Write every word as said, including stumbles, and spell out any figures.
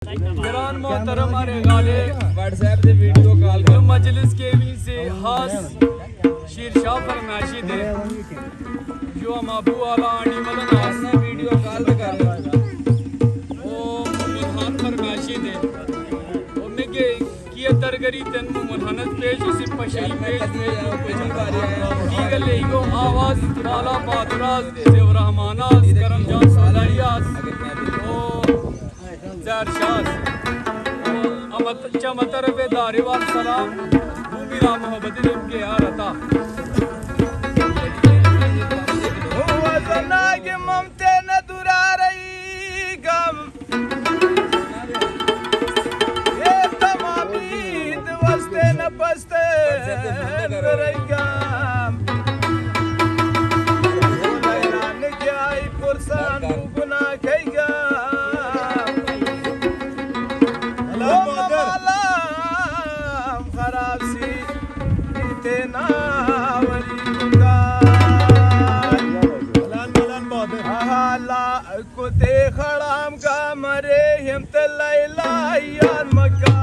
गिरान मोहतरम हमारे गाले व्हाट्सएप से वीडियो कॉल कर मजलिस के भी से खास शीरशाह फरमाइशी दे जो हम अबू वाला आंटी वाला नास ना वीडियो कॉल कर ओ मुल्हान फरमाइशी दे ओ मैं के किया तरगरी तन मुल्हानत पेश इसी पशाई पेश में पहली बार की गले को आवाज वाला बादराज देव रहमानास करमजान सोलारियास ओ जरशास अमत चमतर पे दारीवाल सलाम भूमि राम मोहब्बत के यार अता वजना के ममते न दुरा रही गम ये तमामीद वस्ते न पस्ते रही गम लैलान क्या पुरसान गुना खेगा खराब सी तेना वली का कुते खड़ाम का मरे हिमत लैला यान मक्का